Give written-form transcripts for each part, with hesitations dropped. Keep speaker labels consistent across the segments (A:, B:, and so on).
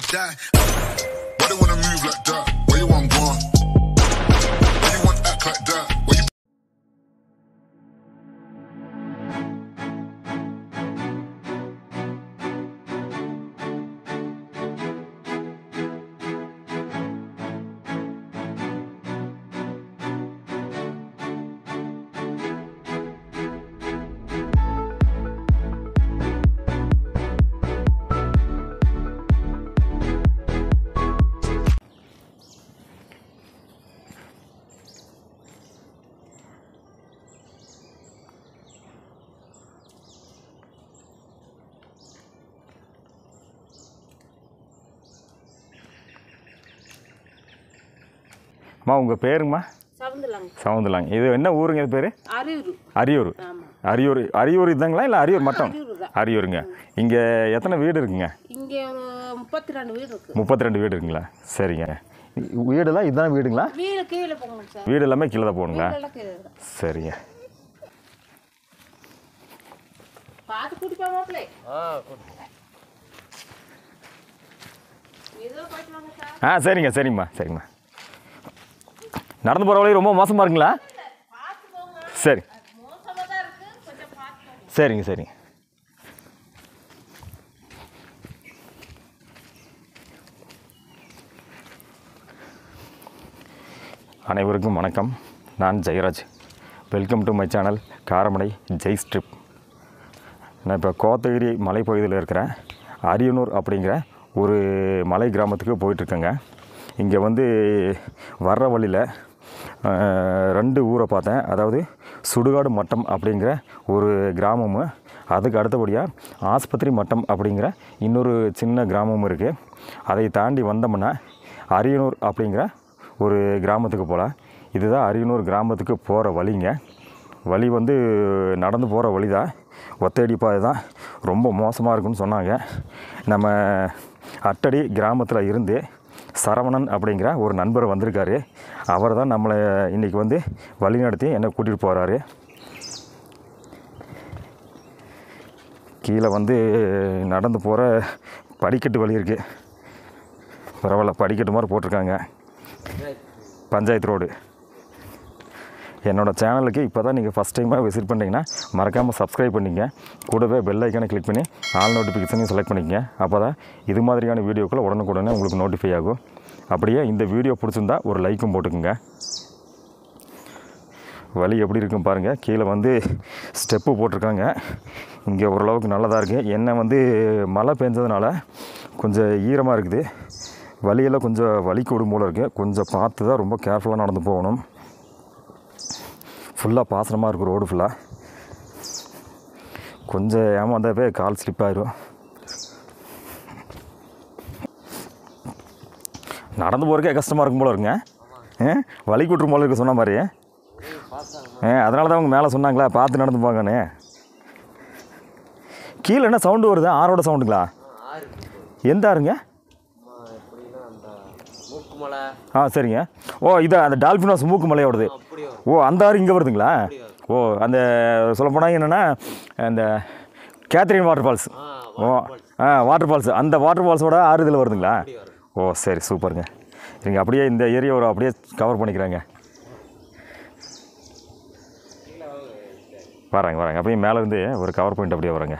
A: die. Why they wanna move like that? Where you want gone? Why you want act like that? Where you
B: அம்மா உங்கள் பேருங்கம்மா? சவுந்தலாங்க. இது என்ன ஊருங்க? இது பேர் அரியூர். அரியூர் இதுதாங்களா இல்லை அரியூர் மட்டும்? அரியூருங்க. இங்கே எத்தனை வீடு இருக்குங்க?
C: இங்கே 32 வீடு இருக்கு.
B: 32 வீடு இருக்குங்களா? சரிங்க. வீடெல்லாம் இதுதான் வீடுங்களா?
C: வீடு கீழே போகணும் சார்.
B: வீடு எல்லாமே கீழே தான் போகணுங்களா? சரிங்க.
C: பார்த்து கூட்டி போவாங்களே.
B: சரிங்க சரிங்கம்மா. நடந்து போகிற வழி ரொம்ப மோசமாக இருக்குங்களா? சரி சரிங்க. அனைவருக்கும் வணக்கம். நான் Jayaraj. Welcome to my channel Karamadai Jai strip. நான் இப்போ கோத்தகிரி மலைப்பகுதியில் இருக்கிறேன். அரியனூர் அப்படிங்கிற ஒரு மலை கிராமத்துக்கு போயிட்டுருக்கேங்க. இங்கே வந்து வர்ற வழியில் 2 ஊரை பார்த்தேன். அதாவது சுடுகாடு மட்டம் அப்படிங்கிற ஒரு கிராமமும், அதுக்கு அடுத்தபடியாக ஆஸ்பத்திரி மட்டம் அப்படிங்கிற இன்னொரு சின்ன கிராமமும் இருக்குது. அதை தாண்டி வந்தோம்னா அரியனூர் அப்படிங்கிற ஒரு கிராமத்துக்கு போகலாம். இதுதான் அரியனூர் கிராமத்துக்கு போகிற வழிங்க. வழி வந்து நடந்து போகிற வழி தான். ஒத்தடி பாதை தான். ரொம்ப மோசமாக இருக்குன்னு சொன்னாங்க. நம்ம அட்டடி கிராமத்தில் இருந்து சரவணன் அப்படிங்கிற ஒரு நண்பர் வந்திருக்காரு. அவர் தான் நம்மளை இன்றைக்கி வந்து வழி நடத்தி என்னை கூட்டிகிட்டு போகிறாரு. கீழே வந்து நடந்து போகிற படிக்கட்டு வழி இருக்குது. பரவாயில்ல, படிக்கட்டு மாதிரி போட்டிருக்காங்க. பஞ்சாயத்து ரோடு. என்னோடய சேனலுக்கு இப்போ தான் நீங்கள் ஃபஸ்ட் டைமாக விசிட் பண்ணிங்கன்னா மறக்காமல் சப்ஸ்கிரைப் பண்ணிங்க. கூடவே பெல் ஐக்கானை கிளிக் பண்ணி ஆல் நோட்டிஃபிகேஷனையும் செலக்ட் பண்ணிக்கங்க. அப்போ தான் இது மாதிரியான வீடியோக்களை உடனுக்குடனே உங்களுக்கு நோட்டிஃபை ஆகும். அப்படியே இந்த வீடியோ பிடிச்சிருந்தா ஒரு லைக்கும் போட்டுக்குங்க. வழி எப்படி இருக்குன்னு பாருங்கள். கீழே வந்து ஸ்டெப்பு போட்டிருக்காங்க. இங்கே ஓரளவுக்கு நல்லதாக இருக்குது. என்ன வந்து மழை பெஞ்சதுனால கொஞ்சம் ஈரமாக இருக்குது. வழியெல்லாம் கொஞ்சம் வலிக்கு விடும் போல் இருக்குது. கொஞ்சம் பார்த்து தான் ரொம்ப கேர்ஃபுல்லாக நடந்து போகணும். ஃபுல்லாக பாசனமாக இருக்கும் ரோடு ஃபுல்லாக. கொஞ்சம் ஏமாந்தாவே கால் ஸ்லிப் ஆயிடும். நடந்து போகிறக்கே கஷ்டமாக இருக்கும் போல இருக்குங்க. வலி கூட்டுரும் போல இருக்கு சொன்ன மாதிரி. அதனால தான் அவங்க மேலே சொன்னாங்களா பார்த்து நடந்து போங்கன்னு. கீழே என்ன சவுண்டு வருது? ஆரோட சவுண்டுங்களா? எந்த ஆறுங்க? சரிங்க. இது அந்த டால்ஃபினோஸ் மூக்கு மலையோடது. அந்த ஆறு இங்கே வருதுங்களா? அந்த சொல்லப்போனால் என்னென்னா அந்த Catherine waterfalls. Waterfalls. அந்த வாட்டர் ஃபால்ஸோட ஆறு இதில் வருதுங்களா? சரி, சூப்பருங்க. நீங்கள் அப்படியே இந்த ஏரியாவை அப்படியே கவர் பண்ணிக்கிறாங்க. வராங்க அப்படியே மேலேருந்து ஒரு கவர் பாயிண்ட் அப்படியே வராங்க.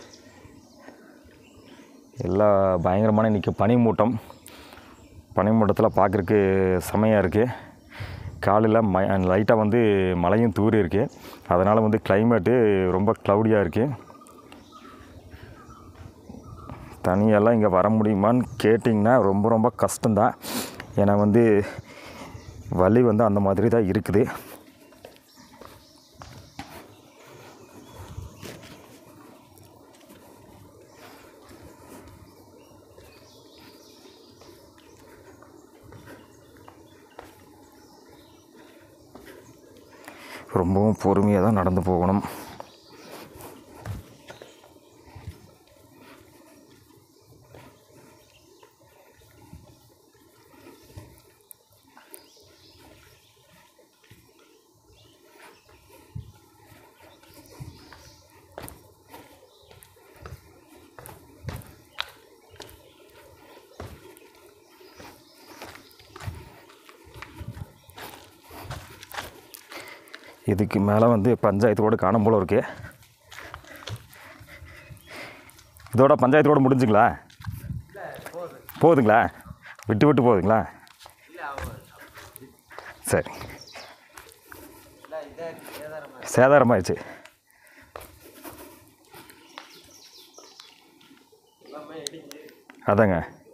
B: எல்லாம் பயங்கரமான இன்றைக்கி பனிமூட்டத்தில் பார்க்குறக்கு செமையாக இருக்குது. காலையில் லைட்டாக வந்து மழையும் தூரி இருக்குது. அதனால் வந்து கிளைமேட்டு ரொம்ப க்ளவுடியாக இருக்குது. தனியெல்லாம் இங்கே வர முடியுமான்னு கேட்டிங்கன்னா ரொம்ப கஷ்டம்தான். ஏன்னா வந்து வழி வந்து அந்த மாதிரி தான் இருக்குது. ரொம்பவும் பொறுமையாக தான் நடந்து போகணும். இதுக்கு மேலே வந்து பஞ்சாயத்து ரோடு காணும் போல இருக்கு. இதோட பஞ்சாயத்து ரோடு முடிஞ்சுங்களா? போகுதுங்களா? விட்டு விட்டு போகுதுங்களா? சரி, சேதாரமாயிடுச்சு. அதாங்க.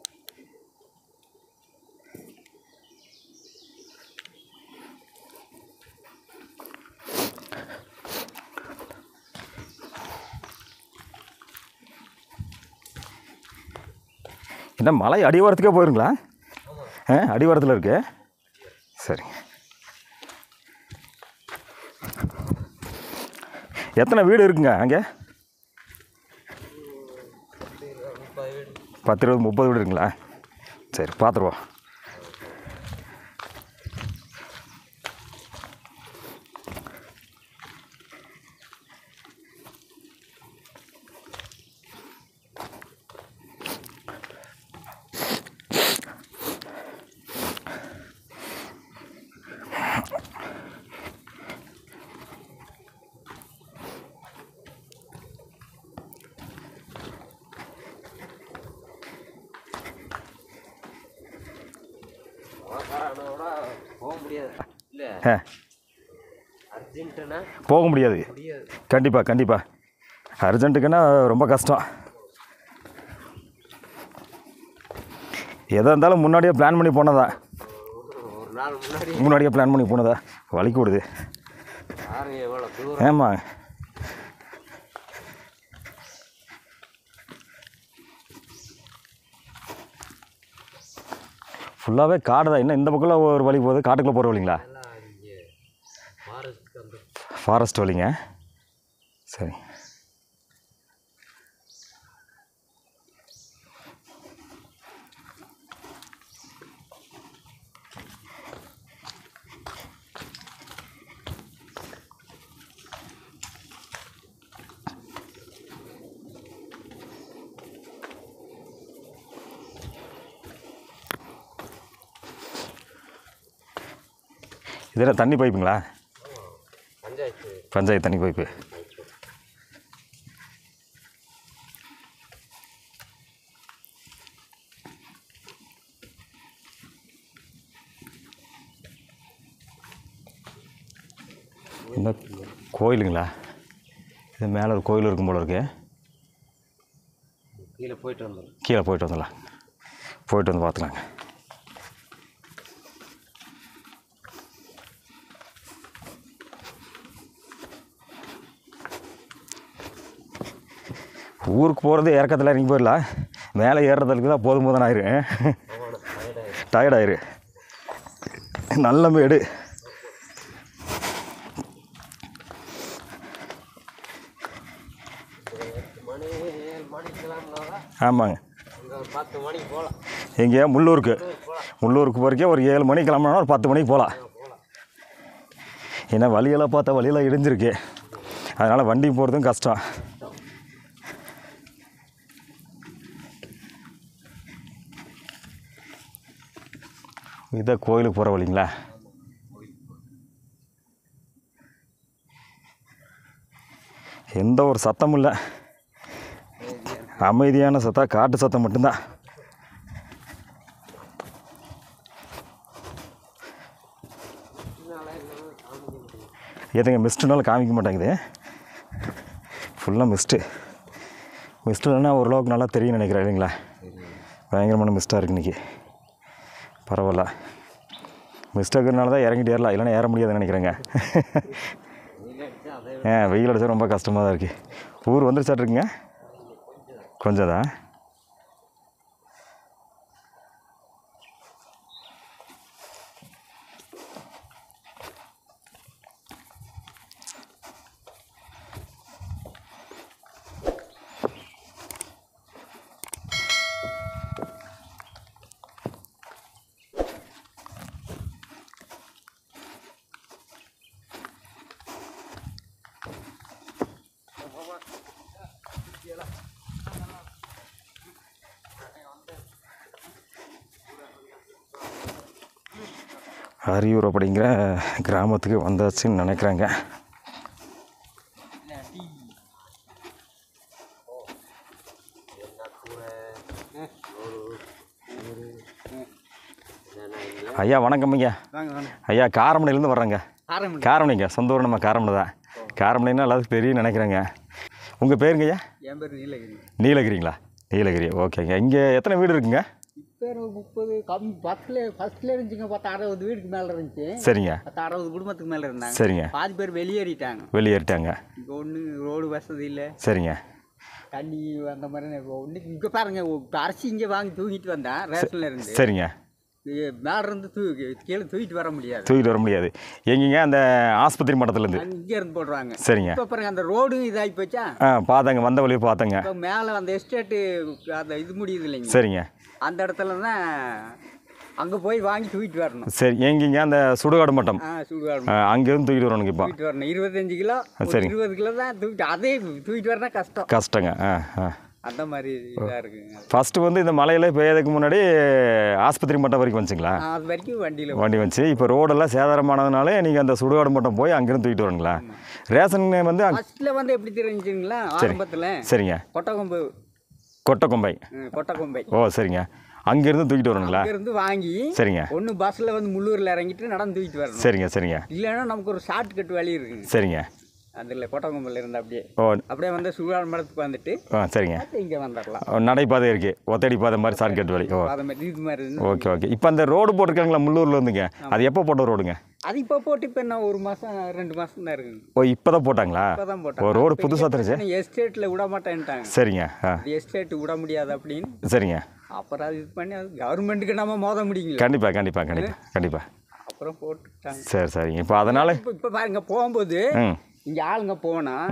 B: என்ன மலை அடிவாரத்துக்கே போயிருங்களா? அடிவாரத்தில் இருக்கு. சரி, எத்தனை வீடு இருக்குங்க அங்கே? 10, 20, 30 வீடு இருக்குங்களா? சரி, பார்த்துருவோம். போக முடியாது. கண்டிப்பாக கண்டிப்பாக. அர்ஜென்ட்டுக்குன்னா ரொம்ப கஷ்டம். எதாக இருந்தாலும் முன்னாடியே பிளான் பண்ணி போனதா? முன்னாடியே பிளான் பண்ணி போனதா? வலி கூடுது. ஆமாம். ஃபுல்லாகவே காடு தான். இன்னும் இந்த பக்கம்லாம் ஒரு வழி போகுது, காட்டுக்குள்ளே போகிற வழிங்களா? ஃபாரஸ்ட் வழிங்க. சரி, இதில் தண்ணி பைப்புங்களா? பஞ்சாயத்து தண்ணி பைப்பு. இந்த கோயிலுங்களா? இது மேலே ஒரு கோயில் இருக்கும் போல இருக்கு. கீழே போயிட்டு வந்துடலாம். போயிட்டு வந்து பார்த்துக்கலாங்க. ஊருக்கு போகிறது இறக்கத்தில் இறங்கி போயிடலாம். மேலே ஏறுறதுக்கு தான் போதும் போதும் ஆயிரு. டயர்டாயிரு. நல்ல மேடு. ஆமாங்க. எங்கே? முள்ளூருக்கு போகிறக்கே ஒரு 7 மணிக்கு கிளம்புனா ஒரு 10 மணிக்கு போகலாம். ஏன்னா வழியெல்லாம் பார்த்தா வழியெல்லாம் இடிஞ்சிருக்கு. அதனால் வண்டி போகிறதும் கஷ்டம். இதான் கோயிலுக்கு போகிற வழிங்களா? எந்த ஒரு சத்தமும் இல்லை. அமைதியான சத்தம், காட்டு சத்தம் மட்டும்தான். எதுங்க மிஸ்ட்டுனாலும் காமிக்க மாட்டேங்குது. ஃபுல்லாக மிஸ்ட்டு இல்லைன்னா ஓரளவுக்கு நல்லா தெரியும் நினைக்கிறேன் இல்லைங்களா? பயங்கரமான மிஸ்ட்டாக இருக்குது இன்றைக்கி. பரவாயில்ல, மிஸ்டாக இருக்கிறனால தான் இறங்கிட்டு ஏறலாம், இல்லைன்னா ஏற முடியாதுன்னு நினைக்கிறேங்க. வெயில் அடித்தா ரொம்ப கஷ்டமாக தான் இருக்குது. ஊர் வந்துருச்சாட்ருக்குங்க? கொஞ்சம் தான். அரியூர் அப்படிங்கிற கிராமத்துக்கு வந்தாச்சுன்னு நினைக்கிறேங்க. ஐயா வணக்கம் ஐயா. ஐயா காரமடையிலேருந்து வர்றேங்க. காரமடைங்க, சொந்த ஊர் நம்ம காரமடை தான். காரமடைன்னா எல்லாத்துக்கும் தெரியும் நினைக்கிறேங்க. உங்கள் பேருங்க ஐயா?
D: என் பேர் நீலகிரி.
B: நீலகிரிங்களா? நீலகிரி, ஓகேங்க. இங்கே எத்தனை வீடு இருக்குங்க?
D: இப்போ 30 கம்மி ஃபஸ்ட்டில் இருந்துச்சுங்க. 60 வீட்டுக்கு மேலே இருந்துச்சு.
B: சரிங்க.
D: 60 குடும்பத்துக்கு மேலே இருந்தாங்க.
B: சரிங்க.
D: பாதி பேர் வெளியேறிட்டாங்க.
B: வெளியேறிட்டாங்க.
D: இங்கே ஒன்று ரோடு வசதி இல்லை.
B: சரிங்க.
D: தண்ணி அந்த மாதிரி ஒன்று. இங்கே பாருங்க, அரிசி இங்கே வாங்கி தூக்கிட்டு வந்தேன் ரேஷனில் இருந்து.
B: சரிங்க.
D: மேலே இருந்து கீழே தூக்கிட்டு வர முடியாது.
B: தூக்கிட்டு வர முடியாது. எங்கேங்க? அந்த ஆஸ்பத்திரி மட்டத்துலேருந்து
D: இங்கே இருந்து போடுறாங்க.
B: சரிங்க.
D: இப்போ பாருங்க அந்த ரோடும் இதாகி போச்சா.
B: பார்த்தாங்க, வந்த வழியை பார்த்தங்க.
D: இப்போ மேலே அந்த எஸ்டேட்டு அந்த இது முடியுது இல்லைங்க.
B: சரிங்க.
D: அந்த இடத்துல தான் அங்கே போய் வாங்கி தூக்கிட்டு வரணும்.
B: சரி. எங்கேங்க? அந்த சுடுகாடு மட்டம்.
D: சுடுகாடு
B: அங்கேருந்து தூக்கிட்டு வரணுங்க. இப்போ
D: தூக்கிட்டு வரணும் 25 கிலோ.
B: சரி.
D: 20 கிலோ தான் தூக்கிட்டு, அதே தூக்கிட்டு வரனா கஷ்டம்.
B: கஷ்டங்க.
D: அந்த மாதிரி இதாக இருக்குங்க.
B: ஃபஸ்ட்டு வந்து இந்த மலையில் பெய்யறதுக்கு முன்னாடி ஆஸ்பத்திரி மட்டம் வரைக்கும் வந்துச்சுங்களா?
D: அது வரைக்கும்
B: வண்டி வந்துச்சு. இப்போ ரோடெல்லாம் சேதாரமானதுனால நீங்கள் அந்த சுடுகாடு மட்டம் போய் அங்கேருந்து தூக்கிட்டு வரணுங்களா? ரேஷன் வந்து
D: ஃபஸ்ட்டில் வந்து எப்படி தெரிஞ்சுங்களா? ஆரம்பத்தில்
B: சரிங்க.
D: கொட்டக்கொம்பை.
B: கொட்டக்கொம்பை. ஓ சரிங்க. அங்கேருந்து தூக்கிட்டு வரணுங்களா?
D: அங்கேருந்து வாங்கி
B: சரிங்க.
D: ஒன்று பஸ்ஸில் வந்து முள்ளூரில் இறங்கிட்டு நடந்து தூக்கிட்டு வரணும்.
B: சரிங்க. சரிங்க.
D: இல்லைன்னா நமக்கு ஒரு ஷார்ட் கட் வழி இருக்குங்க.
B: சரிங்க.
D: அதில் கொட்டக்கொம்பில் இருந்து
B: ஓ
D: அப்படியே வந்து சுடுகாடு மடத்துக்கு வந்துட்டு
B: சரிங்க.
D: இங்கே வந்துடலாம்.
B: நடைபாதை இருக்குது, ஒத்தடி பாதை மாதிரி ஷார்ட் கட் வழி. ஓ
D: அது மாதிரி இது மாதிரி.
B: ஓகே. இப்போ அந்த ரோடு போட்டிருக்காங்களா முள்ளூரில் வந்துங்க, அது எப்போ போட்ட ரோடுங்க?
D: அது இப்போ போட்டு இப்போ என்ன 1 மாதம் 2 மாதம் தான் இருக்குங்க.
B: ஓ இப்போ தான் போட்டாங்களா?
D: இப்போ தான் போட்டாங்க.
B: ரோடு புதுசாக தெரிஞ்சு
D: எஸ்டேட்டில் விட மாட்டேன்ட்டாங்க.
B: சரிங்க.
D: எஸ்டேட்டு விட முடியாது அப்படின்னு.
B: சரிங்க.
D: அப்புறம் அது இது பண்ணி அது கவர்மெண்ட்டுக்கு நம்ம மோத முடியுங்களா?
B: கண்டிப்பாக.
D: அப்புறம் போட்டுட்டாங்க.
B: சரிங்க. இப்போ அதனால்
D: இப்போ பாருங்க, போகும்போது இங்கே ஆளுங்க போனால்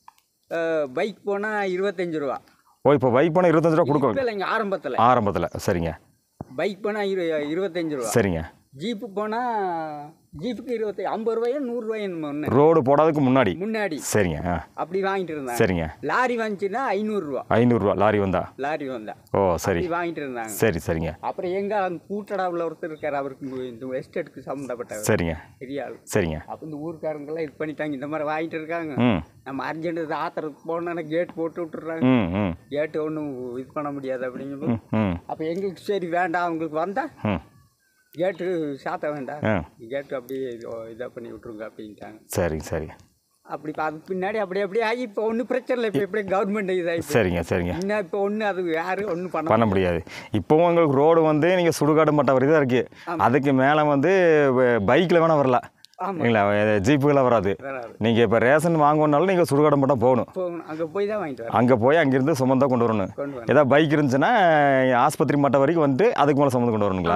D: பைக் போனால் 25 ரூபா.
B: ஓ இப்போ பைக் போனால் 25 ரூபா கொடுக்கும்
D: இல்லைங்க ஆரம்பத்தில்.
B: சரிங்க.
D: பைக் போனால் 25 ரூபா.
B: சரிங்க.
D: ஜீப்பு போனால் ஜீப்புக்கு 50 ரூபாயோ 100 ரூபாயோ ஒன்று.
B: ரோடு போடாததுக்கு முன்னாடி. சரிங்க.
D: அப்படி வாங்கிட்டு இருந்தாங்க.
B: சரிங்க.
D: லாரி வந்துச்சுன்னா 500 ரூபா.
B: 500 ரூபா லாரி வந்தா?
D: ஓ
B: சரி.
D: வாங்கிட்டு இருந்தாங்க.
B: சரிங்க.
D: அப்புறம் எங்கள் கூட்டடாவில் ஒருத்தர் இருக்கார், அவருக்கு இந்த எஸ்டேட்டுக்கு சம்மந்தப்பட்டவர்.
B: சரிங்க.
D: பெரிய ஆள்.
B: சரிங்க.
D: அப்போ இந்த ஊருக்காரங்கெல்லாம் இது பண்ணிட்டாங்க, இந்த மாதிரி வாங்கிட்டு இருக்காங்க. நம்ம அர்ஜென்ட் ஆத்திரத்துக்கு போனோன்னா கேட் போட்டு விட்டுறாங்க. கேட்டு ஒன்றும் இது பண்ண முடியாது அப்படிங்கும்போது அப்போ எங்களுக்கு சரி வேண்டாம், அவங்களுக்கு வந்தால் கேட்டு சாத்த வேண்டாம், கேட்டு அப்படியே இதாக பண்ணி விட்ருங்க அப்படின்ட்டாங்க.
B: சரி.
D: அப்படி அதுக்கு பின்னாடி அப்படியே ஆகி இப்போ ஒன்றும் பிரச்சனை இல்லை. இப்போ எப்படி கவர்மெண்ட் இதாகி
B: சரிங்க.
D: இன்னும் இப்போ ஒன்று அது யாரும் ஒன்றும்
B: பண்ண முடியாது. இப்போவும் உங்களுக்கு ரோடு வந்து நீங்கள் சுடுகாடு மட்டம் வரைக்கும் தான் இருக்குது. அதுக்கு மேலே வந்து பைக்கில் வேணால் வரலாம் இல்லைங்களா? ஜீப்புகளாக வராது. நீங்கள் இப்போ ரேஷன் வாங்கணுன்னாலும் நீங்கள் சுடுகாடு மட்டும் போகணும்.
D: அங்கே போய் தான் வாங்கிட்டு வரணும்.
B: அங்கே போய் அங்கேருந்து சுமந்தான் கொண்டு வரணும். ஏதாவது பைக் இருந்துச்சுன்னா ஆஸ்பத்திரி மட்டம் வரைக்கும் வந்துட்டு அதுக்கு மேலே சுமந்து கொண்டு வரணுங்களா?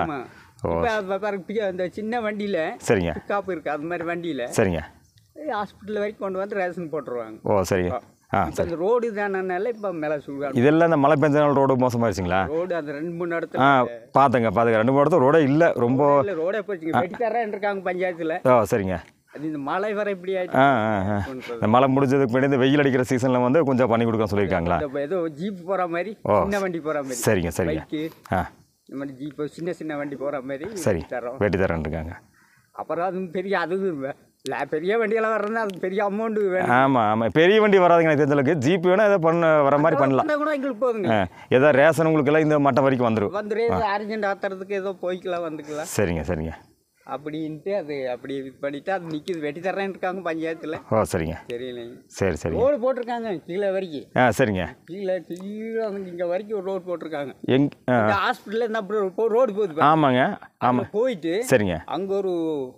D: அந்த சின்ன வண்டியில்
B: சரிங்க.
D: பிக்காப்பு இருக்குது, அது மாதிரி வண்டியில்
B: சரிங்க
D: ஹாஸ்பிட்டல் வரைக்கும் கொண்டு வந்து ரேஷன் போட்டுருவாங்க.
B: ஓ சரி.
D: அந்த ரோடு தானனால இப்போ மேலே சுடுகாடு.
B: இதெல்லாம் இந்த மழை பெஞ்சனால ரோடு மோசமாயிருச்சுங்களா?
D: ரோடு அந்த 2-3 இடத்துல
B: பார்த்துங்க 2-3 இடத்துல ரோடே இல்லை, ரொம்ப
D: ரோடே போச்சுங்க. வெட்டி தரேன் இருக்காங்க பஞ்சாயத்தில்.
B: ஓ சரிங்க.
D: அது இந்த மழை வர இப்படி ஆயிடுச்சு.
B: இந்த மழை முடிஞ்சதுக்கு முன்னாடி இந்த வெயில் அடிக்கிற சீசனில் வந்து கொஞ்சம் பண்ணி கொடுக்க சொல்லியிருக்காங்களா?
D: ஏதோ ஜீப் போகிற மாதிரி, சின்ன வண்டி போகிற மாதிரி.
B: சரிங்க.
D: இந்த மாதிரி ஜீப்பு சின்ன வண்டி போகிற மாதிரி
B: சரி வெட்டி தரேன் இருக்காங்க.
D: அப்புறம் அது பெரிய வண்டியெல்லாம் வர்றதுனா அது பெரிய அமௌண்ட் வேணும்.
B: ஆமாம் பெரிய வண்டி வராதுங்க எனக்கு தெரிஞ்சளவுக்கு. ஜீப் வேணால் எதாவது வர மாதிரி பண்ணலாம்
D: கூட எங்களுக்கு போதுங்க.
B: ஏதாவது ரேஷன் உங்களுக்கு எல்லாம் இந்த மட்டம் வரைக்கும் வந்துடும்.
D: அர்ஜென்ட் ஆத்துறதுக்கு ஏதோ போய்க்கலாம் வந்துக்கலாம்.
B: சரிங்க.
D: அப்படின்ட்டு அது அப்படி இது பண்ணிட்டு அது நிற்கிது. வெட்டி தரேன்னு இருக்காங்க பஞ்சாயத்தில்.
B: ஓ சரிங்க.
D: தெரியலைங்க.
B: சரி
D: ரோடு போட்டிருக்காங்க கீழே வரைக்கும்.
B: சரிங்க.
D: கீழே இங்கே வரைக்கும் ஒரு ரோடு போட்டிருக்காங்க. ஹாஸ்பிட்டலில் என்ன ரோடு போகுது.
B: ஆமாம்
D: போயிட்டு
B: சரிங்க.
D: அங்கே ஒரு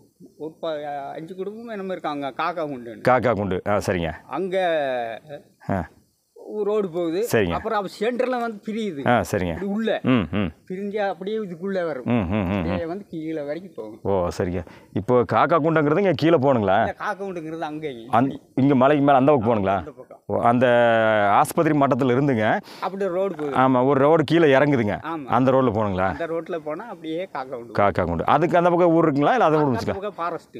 D: 5 குடும்பம் என்னமோ இருக்காங்க.
B: காக்கா குண்டு. சரிங்க.
D: அங்கே ரோடு போகுது.
B: சரிங்க.
D: அப்புறம் சென்டரில் வந்து பிரியுது.
B: சரிங்க.
D: உள்ள பிரிஞ்சா அப்படியே இதுக்குள்ளே வரும். வந்து கீழே வரைக்கும் போகும்.
B: ஓ சரிங்க. இப்போ காக்கா குண்டுங்கிறது இங்கே கீழே போகணுங்களா?
D: காக்கா குண்டுங்கிறது அங்கே
B: இங்கே மலைக்கு மேலே அந்த பக்கம் போகணுங்களா? அந்த ஆஸ்பத்திரி மட்டத்தில் இருந்துங்க
D: அப்படி ரோடு போகுது.
B: ஆமாம் ஒரு ரோடு கீழே இறங்குதுங்க. அந்த ரோட்டில் போகணுங்களா?
D: அந்த ரோட்டில் போனால் அப்படியே
B: காக்கா குண்டு. அதுக்கு அந்த பக்கம் ஊர் இருக்குங்களா? இல்லை அதை முடிச்சுக்கா?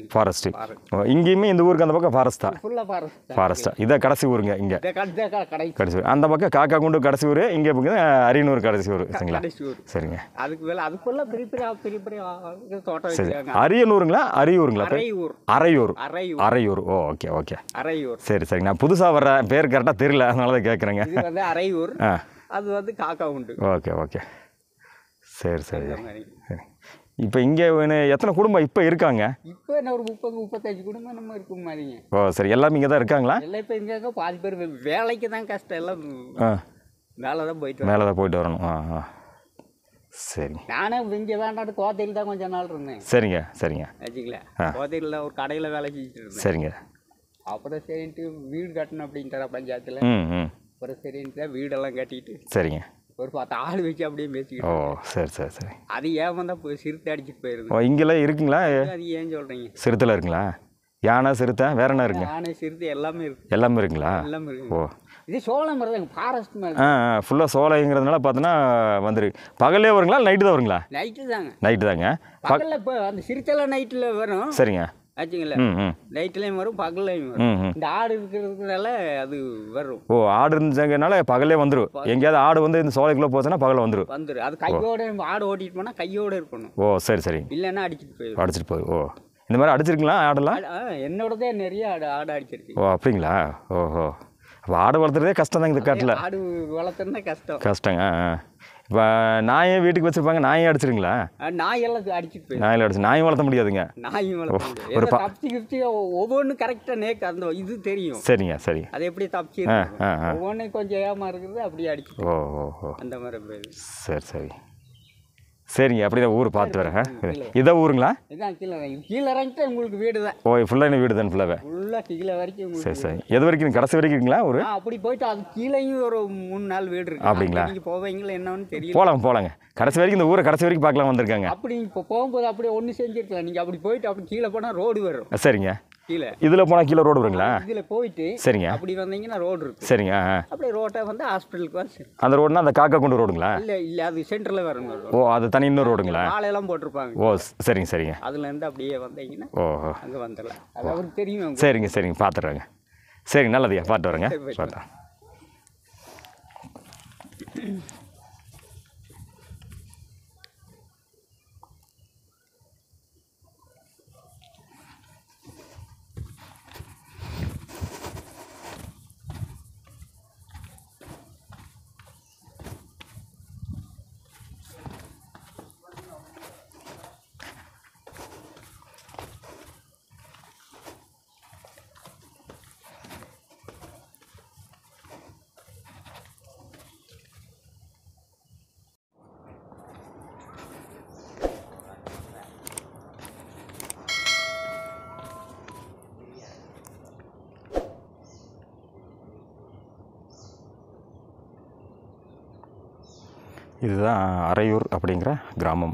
B: ஃபாரஸ்ட்டு. இங்கேயுமே இந்த ஊருக்கு அந்த பக்கம் ஃபாரஸ்ட் தான்.
D: ஃபுல்லாக
B: ஃபாரஸ்ட்டா? இதான் கடைசி ஊருங்க இங்கே.
D: கடைசி
B: கடைசி ஊர் அந்த பக்கம் காக்கா குண்டு கடைசி ஊர், இங்கே பார்த்தீங்கன்னா அரியனூர் கடைசி ஊர். சரிங்களா?
D: கடைசி ஊர்.
B: சரிங்க.
D: அதுக்கு மேலே அதுக்குள்ள பெரிய பெரிய தோட்டம்
B: சரி.
D: வச்சுருக்காங்க.
B: அரியனூருங்களா அரியூருங்களா?
D: அரையூர்.
B: அரையூர்.
D: அரையூர்.
B: அரையூர். ஓ ஓகே ஓகே.
D: அரையூர்.
B: சரி சரி. நான் புதுசாக வர்ற பேர் கரெக்டாக தெரியல, அதனால தான் கேட்குறேங்க.
D: இது வந்து அரையூர்.
B: ஆ
D: அது வந்து காக்கா உண்டு.
B: Okay okay. சரி சரி
D: இந்த மாதிரி.
B: சரி. இப்போ இங்கே எத்தனை குடும்பம் இப்போ இருக்காங்க?
D: இப்போ என்ன ஒரு 30-35 குடும்பம் நம்ம இருக்கும் மாதிரிங்க.
B: ஓ சரி. எல்லாமே இங்கே தான் இருக்காங்களா?
D: எல்லாம் இப்போ இங்கே பாதி பேர் வேலைக்கு தான் கஷ்டம், எல்லாம்
B: ஆ
D: மேலே தான் போயிட்டு
B: மேலே தான் போயிட்டு வரணும். ஆ ஆ சரி.
D: நானே இங்கே வேண்டாட்டு கோத்தையில் தான் கொஞ்ச நாள் இருந்தேன்.
B: சரிங்க சரிங்க.
D: வச்சுக்கல கோத்தையில் ஒரு கடையில் வேலை செஞ்சுட்டு இருந்தேன்.
B: சரிங்க.
D: அப்புறம் சரின்ட்டு வீடு கட்டணும் அப்படின்ட்டார பஞ்சாயத்தில்.
B: ம் ம்.
D: அப்புறம் சரின்ட்டு தான் வீடெல்லாம் கட்டிட்டு
B: சரிங்க.
D: ஒரு 10 ஆள் வச்சு அப்படியே
B: ஓ
D: பேசிக்கிட்டு.
B: சரி சரி சரி.
D: அது ஏன் தான் சிறுத்தை அடிச்சுட்டு போயிருந்தேன்.
B: ஓ இங்கெல்லாம் இருக்குங்களா?
D: அது ஏன் சொல்கிறீங்க?
B: சிறுத்தைலாம் இருக்குங்களா? யானை சிறுத்தை வேற என்ன இருக்குங்க?
D: யானை சிறுத்தை எல்லாமே இருக்கு.
B: எல்லாமே இருக்குங்களா?
D: எல்லாமே இருக்கு.
B: ஓ
D: இது சோளம் மாதிரி தான், ஃபாரஸ்ட் மாதிரி.
B: ஆ ஆ ஃபுல்லாக சோலைங்கிறதுனால பார்த்தோன்னா வந்துரு பகல்லே வருங்களா நைட்டு தான் வருங்களா?
D: நைட்டு தாங்க.
B: நைட்டு தாங்க.
D: பகலில் இப்போ அந்த சிறுத்தைலாம் நைட்டில் வரும்.
B: சரிங்க.
D: ஆச்சுங்களா?
B: ம் ம்
D: நைட்லேயும் வரும் பகல்லையும் வரும்.
B: ம் ம்.
D: இந்த ஆடு இருக்கிறதுனால அது வரும்.
B: ஓ ஆடு இருந்துச்சுங்கனால பகலே வந்துடும். எங்கேயாவது ஆடு வந்து இந்த சோலைக்குள்ளே போச்சுன்னா பகலில் வந்துடும்.
D: வந்துடும். அது கையோட ஆடு ஓட்டிட்டு போனால் கையோட இருக்கணும்.
B: ஓ சரி சரி.
D: இல்லைன்னா அடிச்சுட்டு போயிடும்.
B: அடிச்சிட்டு போகுது. ஓ இந்த மாதிரி அடிச்சிருங்களா ஆடெல்லாம்?
D: என்னோடதே நிறைய ஆடு அடிச்சிருக்கு.
B: ஓ அப்படிங்களா? ஓஹோ. அப்போ ஆடு வளர்த்துறதே கஷ்டம் தாங்க இந்த காட்டில்.
D: ஆடு வளர்த்துறதுனா கஷ்டம்.
B: கஷ்டங்க. ஆ ஆ. இப்போ நாயே வீட்டுக்கு வச்சுருப்பாங்க, நாயே அடிச்சிருங்களா?
D: நாய் எல்லாம் அடிச்சுட்டு போயிடும்.
B: நாயில் அடிச்சு நாயும் வளர்த்த முடியாதுங்க.
D: நாயும் வளர்த்த முடியாது.
B: ஒரு
D: தப்பிச்சு கிப்சி ஒவ்வொன்றும் கரெக்டாக நேக்கு அந்த இது தெரியும்.
B: சரிங்க சரி.
D: அது எப்படி தப்பிச்சு ஒவ்வொன்றும் கொஞ்சம் ஏமா இருக்குது அப்படியே அடிச்சு.
B: ஓ ஓ ஓ
D: அந்த மாதிரி போயிடுது.
B: சரி சரி சரிங்க. அப்படி தான் ஊர் பார்த்து வரேன். இதான் ஊருங்களா?
D: இதான் கீழே கீழே இறங்கிட்டு உங்களுக்கு வீடு தான்.
B: ஓ ஃபுல்லாக என்ன வீடு தான் ஃபுல்லாகவே?
D: ஃபுல்லாக கீழே வரைக்கும்.
B: சரி சரி. எது வரைக்கும் கடைசி வரைக்கும் இருக்குங்களா ஊர்?
D: அப்படி போயிட்டு அது கீழேயும் ஒரு 3-4 வீடு இருக்கு.
B: அப்படிங்களா?
D: நீங்கள் போவீங்களா என்னன்னு தெரியல.
B: போகலாங்க. கடைசி வரைக்கும் இந்த ஊரை கடைசி வரைக்கும் பார்க்கலாம் வந்திருக்காங்க.
D: அப்படி இப்போ போகும்போது அப்படியே ஒன்று செஞ்சுருக்கலாம். நீங்கள் அப்படி போயிட்டு அப்படி கீழே போனால் ரோடு வரும்.
B: சரிங்க.
D: கீழே
B: இதில் போனால் கீழே ரோடு வருங்களா?
D: இதில் போயிட்டு
B: சரிங்க.
D: அப்படி வந்தீங்கன்னா ரோடு இருக்கு.
B: சரிங்க.
D: அப்படியே ரோட்டை வந்து ஹாஸ்பிட்டலுக்கு வந்து
B: அந்த ரோடுனா அந்த காக்கா கொண்டு ரோடுங்களா?
D: இல்லை அது சென்டரில் வரணும்.
B: ஓ அது தனி இன்னொரு ரோடுங்களா?
D: ஆளையெல்லாம் போட்டிருப்பாங்க.
B: ஓ சரிங்க சரிங்க.
D: அதுலேருந்து அப்படியே வந்தீங்கன்னா
B: ஓஹோ
D: அங்கே வந்துடலாம். அது அவருக்கு தெரியும்.
B: சரிங்க சரிங்க. பார்த்துட்றேங்க. சரிங்க நல்லதையா பார்த்து வரேங்க. பார்த்தேன். இதுதான் அரையூர் அப்படிங்கிற கிராமம்.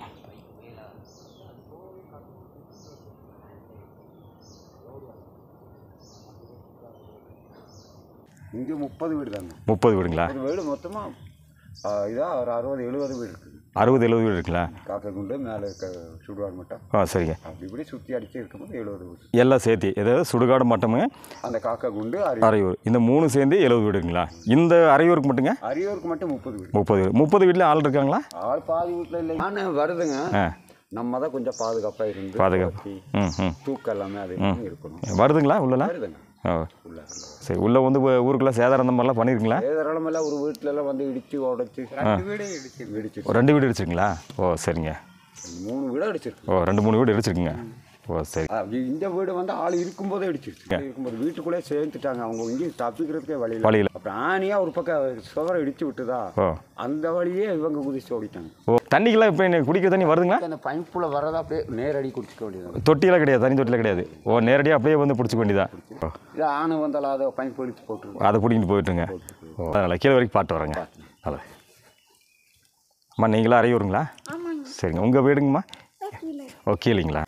E: இங்கே 30 வீடு தாங்க.
B: 30 வீடுங்களா?
E: வீடு மொத்தமாக இதாக ஒரு 60-70 வீடு இருக்குது.
B: 60-70 வீடு இருக்குங்களா?
E: காக்கா குண்டு மேலே இருக்க சுடுகாடு மட்டும்.
B: சரிங்க.
E: அப்படி இப்படி சுற்றி அடிச்சு இருக்கும்போது 70 வீடு
B: எல்லாம் சேர்த்து, ஏதாவது சுடுகாடு மட்டுமே
E: அந்த காக்கா குண்டு
B: அரையூர் இந்த 3 சேர்ந்து 70 வீடுங்களா? இந்த அரையூருக்கு மட்டுங்க?
E: அரியூருக்கு மட்டும் 30 வீடு.
B: 30 வீடு. 30 வீட்டில் ஆள் இருக்காங்களா?
E: ஆள் பாதி வீட்டில் இல்லை. நான் வருதுங்க. நம்ம தான் கொஞ்சம் பாதுகாப்பாக இருந்து
B: பாதுகாப்பு.
E: தூக்கம் எல்லாமே அது இருக்கணும்.
B: வருதுங்களா உள்ளலாம்?
E: வருதுங்க.
B: சரி. உள்ளே வந்து ஊருக்குள்ளே சேதாரம் அந்த மாதிரிலாம் பண்ணியிருக்கீங்களா?
E: சேதாரமெல்லாம் ஒரு வீட்டிலலாம் வந்து இடித்து உடச்சி
D: 2 வீடு இடிச்சு.
B: 2 வீடு இடிச்சிருக்கீங்களா? ஓ சரிங்க.
E: 3 வீடு அடிச்சிருக்கு.
B: ஓ 2-3 வீடு இடிச்சிருக்குங்க. ஓ சரி.
E: இந்த வீடு வந்து ஆள் இருக்கும்போதே அடிச்சிருச்சு. இருக்கும்போது வீட்டுக்குள்ளே சேர்த்துட்டாங்க. அவங்க இங்கேயும் தப்பிக்கிறதுக்கே வழியில். அப்புறம் ஆணியாக ஒரு பக்கம் சுவரை இடிச்சு விட்டுதா அந்த வழியே இவங்க குதிச்சு ஓடிட்டாங்க.
B: ஓ தண்ணிக்கெல்லாம் இப்போ எனக்கு குடிக்க தண்ணி வருதுங்களா?
E: அந்த பைப்பில் வரதா அப்படியே நேரடி குடிச்சிக்க வேண்டியது.
B: தொட்டியெல்லாம் கிடையாது, தனி தொட்டியில் கிடையாது. ஓ நேரடியாக அப்படியே வந்து பிடிச்சிக்க வேண்டியதா?
E: இது ஆணை வந்தாலும் அதை பைப் ஒழிச்சு போட்டுருவோம்.
B: அதை பிடிக்கிட்டு போயிட்டுருங்க. ஓ அதனால் கீழே வரைக்கும் பாட்டு வரேங்க. நல்லா. அம்மா நீங்களா அரையூருங்களா? சரிங்க. உங்கள் வீடுங்கம்மா? ஓ கீழேங்களா?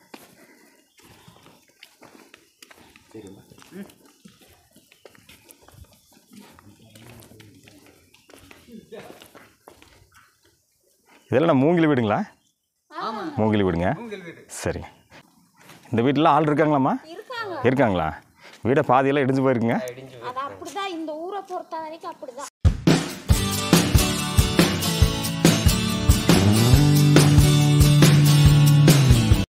B: இதெல்லாம் நான் மூங்கில் வீடுங்களா? மூங்கில் வீடுங்க. சரிங்க. இந்த வீட்டில் ஆள் இருக்காங்களாம்மா? இருக்காங்களா? வீடை பாதியெல்லாம் இடிஞ்சு போயிருக்குங்க.
F: அது அப்படிதான், இந்த ஊரை பொறுத்த வரைக்கும் அப்படிதான்.